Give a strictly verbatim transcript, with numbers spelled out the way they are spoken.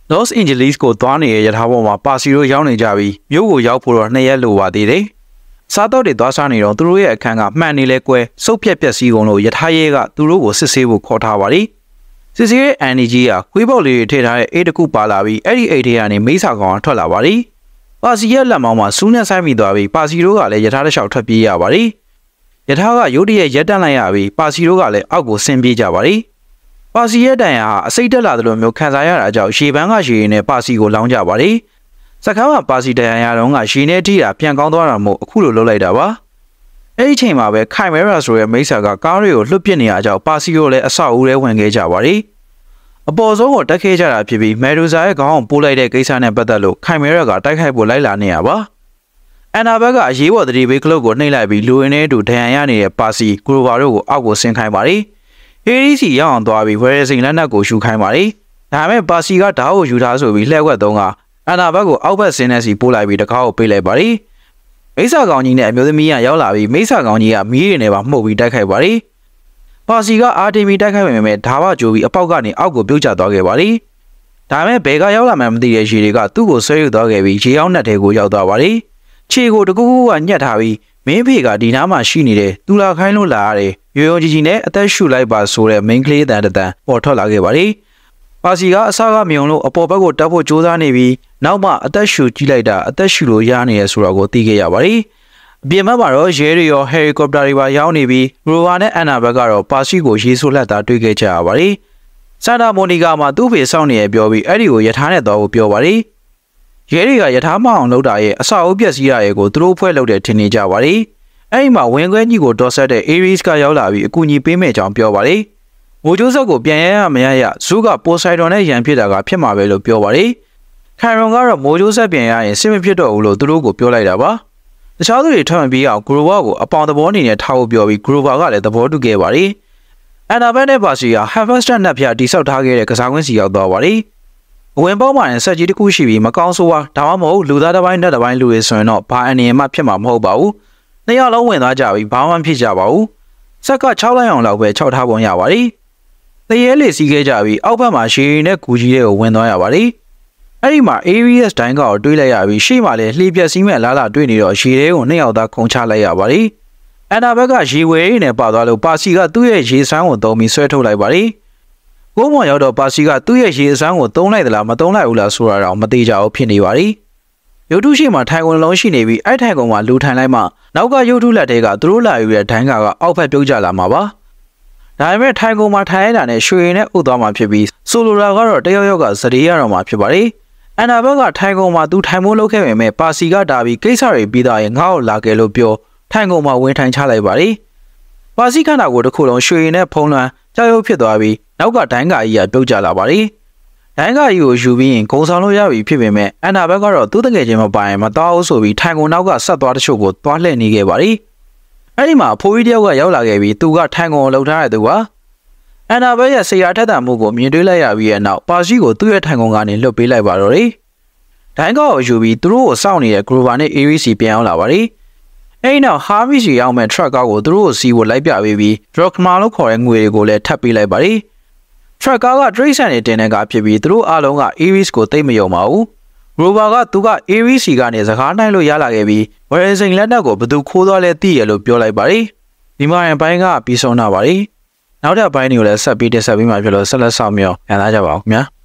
Los Angeles ကိုသွားနေတဲ့ရထားပေါ်မှာပါစီတို့ရောက်နေကြပြီးမြို့ကိုရောက်ဖို့တော့နှစ်ရက်လိုပါသေးတယ်။စားတော့တွေသွားစားနေတော့သူတို့ရဲ့အခန်းကမှန်နေလဲကွဲစုပ်ပြက်ပြက်စီးကုန်လို့ရထားရဲကသူတို့ကိုစစ်ဆေးဖို့ခေါ်ထားပါလိ။စစ်ဆေးရဲ့အန်နီကြီးကခွေးပေါက်လေးတွေထည့်ထားတဲ့အိတ်တစ်ခုပါလာပြီးအဲ့ဒီအိတ်ထဲကနေမိစာကောင်ထွက်လာပါလိ။ပါစီရဲ့လက်မောင်းမှာစူးနဲ့ဆိုင်မိသွားပြီးပါစီတို့ကလည်းရထားတစ်လျှောက်ထွက်ပြေးရပါလိ။ရထားကရုတ်တရက်ရက်တန့်လိုက်ရပြီးပါစီတို့ကလည်းအောက်ကိုဆင်းပြေးကြပါလိ။ပါစီရဲ့တန်ရာအစိတ်တက်လာသလိုမျိုးခံစားရတာကြောင့်ရှေပန်းကရှေရင်းနဲ့ပါစီကိုလောင်းကြပါလိ။စကားမှာပါစီတန်ရာတော့ကရှေနဲ့ထိတာပြန်ကောင်းသွားတာမို့အခုလိုလုပ်လိုက်တာပါ။အဲ့ဒီချိန်မှာပဲခိုင်မဲရာဆိုတဲ့မိတ်ဆာကကားတွေကိုလွတ်ပစ်နေရကြောင်းပါစီကိုလည်းအဆောက်အဦထဲဝင်ခဲ့ကြပါလိ။အပေါ်ဆုံးကိုတက်ခဲကြတာဖြစ်ပြီးမယ်ဒူဇာရဲ့ခေါင်းကိုပိုးလိုက်တဲ့ကိစ္စနဲ့ပတ်သက်လို့ခိုင်မဲရာကတိုက်ခိုက်ဖို့လိုက်လာနေရပါ။အန်နာဘက်ကအရေးပေါ်တတိဘေးကလုတ်ကိုနှိပ်လိုက်ပြီးလူရင်းနဲ့အတူဒဏ်ရာရနေတဲ့ပါစီဂရိုဗာတို့ကိုအောက်ကိုဆင်းခိုင်းပါလိ။ဟေရီစီရောက်အောင်သွားပြီးဝယ်ရစိန်လက်နက်ကိုရှူခိုင်းပါလိ။ဒါပေမဲ့ပါစီကဓာတ်ကိုယူထားဆိုပြီးလှည့်ဝက်သုံးကအန်နာဘက်ကိုအောက်ဘက်ဆင်းနေစီပို့လိုက်ပြီးတကားကိုပိတ်လိုက်ပါလိ။မိစ္ဆာကောင်ကြီးနဲ့အမျိုးသမီးကရောက်လာပြီးမိစ္ဆာကောင်ကြီးကမီးရည်နဲ့ပါမှုတ်ပြီးတိုက်ခိုက်ပါလိ။ပါစီကအာတီမီတိုက်ခိုက်ပေမဲ့ဓာတ်ဝကြိုးပြီးအပေါက်ကနေအောက်ကိုပြုတ်ကျသွားခဲ့ပါလိ။ဒါပေမဲ့ဘယ်ကရောက်လာမှမသိတဲ့ရေတွေကသူ့ကိုဆွဲယူသွားခဲ့ပြီးရေအောင်နှက်ထဲကိုရောက်သွားပါလိ။ခြေကိုတကူကူကညှက်ထားပြီးမင်းဖေကဒီနားမှာရှိနေတဲ့သူလာခိုင်းလို့လာရတယ်ရိုးရိုးကြီးကြီးနဲ့အသက်ရှူလိုက်ပါဆိုတဲ့ main ကလေးတန်တန်ပေါ်ထွက်လာခဲ့ပါလိ။ပါစီကအစားကမြုံလို့အပေါ်ဘက်ကိုတက်ဖို့ကြိုးစားနေပြီးနောက်မှအသက်ရှူကြည့်လိုက်တာအသက်ရှူလို့ရနေရဆိုတော့ကိုသိခဲ့ရပါလိ။အပြင်ဘက်မှာတော့ရဲတွေရောဟယ်ရီကော်ပတာတွေပါရောက်နေပြီးရိုဗာနဲ့အန်နာဘက်ကတော့ပါစီကိုရေးဆိုးလက်သားတွေ့ခဲ့ကြရပါလိ။ဆန်တာမိုနီကာမှာသူ့ဖေစောင့်နေရပြောပြီးအဲ့ဒီကိုရထားနဲ့တော့ကိုပြောပါလိ။ရဲတွေကရထားမအောင်လုပ်တာရဲ့အဆောက်အဦပျက်စီးရရဲ့ကိုသူတို့ဖွဲ့လုပ်တဲ့ထင်နေကြပါလိ။အဲ့ဒီမှာဝင်ခွဲကြီးကိုတော်ဆက်တဲ့ Aries ကရောက်လာပြီးအကူအညီပေးမဲ့ကြောင်းပြောပါလိ။မိုဂျိုးဆက်ကိုပြန်ရရမရရဇူးကပိုဆိုင်တော်နဲ့ရန်ဖြစ်တာကဖြစ်မှာပဲလို့ပြောပါလိ။ခိုင်ရွန်ကတော့မိုဂျိုးဆက်ပြန်ရရင်စစ်မဖြစ်တော့ဘူးလို့သူတို့ကိုပြောလိုက်တာပါ။တခြားသူတွေထွက်မပြီးအောင်ဂရိုဗာကိုအပေါင်သဘောအနေနဲ့ထားဖို့ပြောပြီးဂရိုဗာကလည်းသဘောတူခဲ့ပါလိ။အန်နာဘက်နဲ့ပါစီကဟန်ဖက်စတက်နက်ဖျားတိဆောက်ထားခဲ့တဲ့ကစားကွင်းစီရောက်သွားပါလိ။အဝင်ပေါက်မှာနဲ့ဆက်ကြီးတစ်ခုရှိပြီးမကောင်းဆိုးဝါဒါမှမဟုတ်လူသားတစ်ပိုင်းနဲ့တစ်ပိုင်းလူတွေဆိုရင်တော့ဘာအနေမှဖြစ်မှာမဟုတ်ပါဘူး။နှစ်ယောက်လုံးဝင်သွားကြပြီးဘာမှဖြစ်ကြပါဘူး။ဆက်က၆လိုက်အောင်လောက်ပဲ၆ထားပုံရပါလိ။တရေလေးစီးခဲ့ကြပြီးအောက်ဘက်မှာရှေရီနဲ့ကူကြီးတွေကိုဝင်သွားရပါလိ။အဲ့ဒီမှာ Aries တိုင်းကောတွေးလိုက်ရပြီးရှေ့မှာလည်းလှေပြက်စီးမဲ့လားလားတွေးနေတော့ရေတွေကိုနှစ်ယောက်သားခုံချလိုက်ရပါလိ။အန်နာဘက်ကရေဝဲရည်နဲ့ပါသွားလို့ပါစီကသူ့ရဲ့ရေဆန်းကိုသုံးပြီးဆွဲထုတ်လိုက်ပါလိ။ကိုမောင်ရောက်တော့ပါစီကသူ့ရဲ့ရေဆန်းကိုသုံးလိုက်သလားမသုံးလိုက်ဘူးလားဆိုတာတော့မသိကြဘူးဖြစ်နေပါလိ။ရုပ်ထုရှိမှထိုင်ကုန်လုံးရှိနေပြီးအဲ့ထိုင်ကုန်မှာလူထိုင်လိုက်မှနောက်ကရုပ်ထုလက်တွေကသူတို့လာယူတဲ့ဒိုင်းကာကအောက်ဖက်ပြုတ်ကျလာမှာပါ။ဒါပေမဲ့ထိုင်ကုန်မှာထိုင်ရတာနဲ့ရွှေနဲ့ဥသွားမှာဖြစ်ပြီးဆိုလိုတာကတော့တယောက်ယောက်ကစတေးရတော့မှာဖြစ်ပါလိ။အန်နာဘက်ကထိုင်ကုန်မှာသူထိုင်မိုးလုပ်ခဲ့ပေမဲ့ပါစီကဒါပြီးကိစ္စတွေပြီးသားရင်ငါ့ကိုလာခဲ့လို့ပြောထိုင်ကုန်မှာဝင်ထိုင်ချလိုက်ပါလိ။ပါစီခန္ဓာကိုယ်တစ်ခုလုံးရွှေနဲ့ဖုံးလွှမ်းကြောက်ရွံ့ဖြစ်သွားပြီးနောက်ကဒိုင်းကာကြီးကပြုတ်ကျလာပါလိ။ဒိုင်းကာကြီးကိုယူပြီးရင်ဂုံဆောင်လို့ရပြီဖြစ်ပေမဲ့အန်နာဘက်ကတော့သူ့တကယ်ချင်းမပိုင်မတော်ဘူးဆိုပြီးထိုင်ကုန်နောက်ကဆက်သွားတချို့ကိုသွားလှည့်နေခဲ့ပါလိ။အဲ့ဒီမှာဖိုးကြီးတယောက်ကရောက်လာခဲ့ပြီးသူကထိုင်ကုန်ကိုလှုပ်ထားတဲ့သူကအန်နာဘက်ရဲ့ဆရာထက်တံမှုကိုမြင်တွေ့လိုက်ရပြီးတဲ့နောက်ပါစီကိုသူ့ရဲ့ထိုင်ကုန်ကနေလွတ်ပေးလိုက်ပါတော့တယ်။ဒိုင်းကာကိုယူပြီးသူတို့ကိုစောင့်နေတဲ့ Grover နဲ့ Aries ပြန်ရောက်လာပါလိ။အဲ့နောက်ဟာမီစီရောက်မဲ့ truck ကားကိုသူတို့ကိုစီကိုလိုက်ပြပေးပြီး Drogma လို့ခေါ်တဲ့ငွေတွေကိုလည်းထပ်ပေးလိုက်ပါလိ။ truck ကားက trace နဲ့တင်တဲ့ကားဖြစ်ပြီးသူတို့အားလုံးက Aries ကိုသိမ့်မယုံပါဘူး။ Grover ကသူက Aries ကနေစကားနိုင်လို့ရလာခဲ့ပြီးဝယ်စိန်လက်နက်ကိုဘသူခိုးသွားလဲသိရလို့ပြောလိုက်ပါလိ။ဒီမှာရင်ပိုင်းကပြီးဆုံးတာပါလိ။နောက်ထပ်ပိုင်းတွေကိုလည်းဆက်ပြီးတက်ဆက်ပြီးမှဖြစ်လို့ဆက်လက်ဆောင်မြော်ခံစားကြပါအောင်ခင်ဗျာ။